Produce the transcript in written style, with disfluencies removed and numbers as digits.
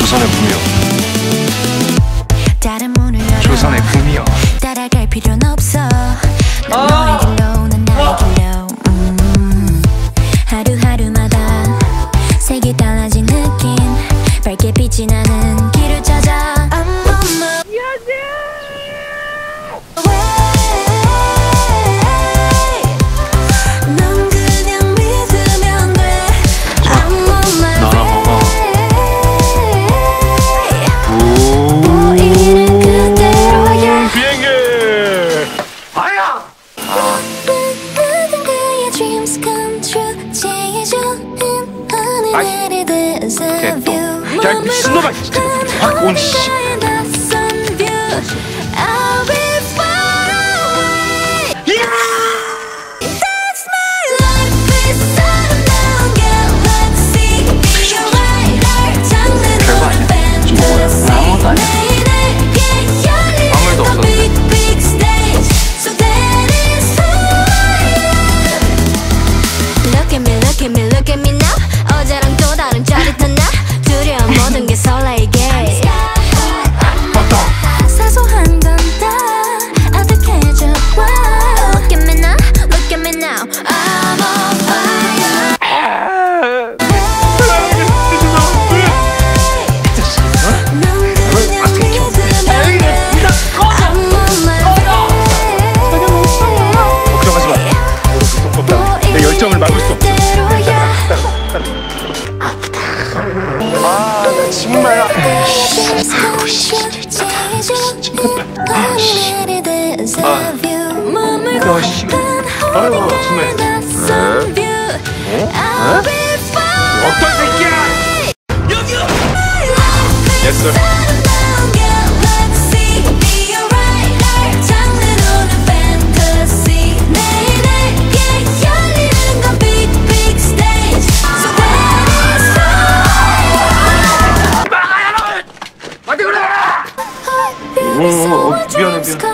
조선의 붐이여. 조선의 붐이여. 따라갈 필요는 없어. 너의 길로 난 나의 길로. 하루하루마다 색이 달라진 느낌. 밝게 빛이 나는 길을 찾아. 넌 그냥 믿으면 돼. I'm on my way. 보이는 그대로야. 비행기. 아야. 모든 그의 dreams come true. 제일 좋은 하늘의 desert view. 야 미친놈아 진짜. 확 온 씨. Look at me now. 어제랑 또 다른 짜릿한 나. 두려운 모든 게 설레게. 사소한 건 다 어떡해줘. Look at me now. Look at me now. I'm on fire. 넌 그냥 믿으면 돼. I'm on my way. 걱정하지 마. 내 열정을 막을 수 없어. 나 정말 아이고 씨 진짜 아 씨 아이고 정말 어떤 새끼야 여기요 예스 미안해.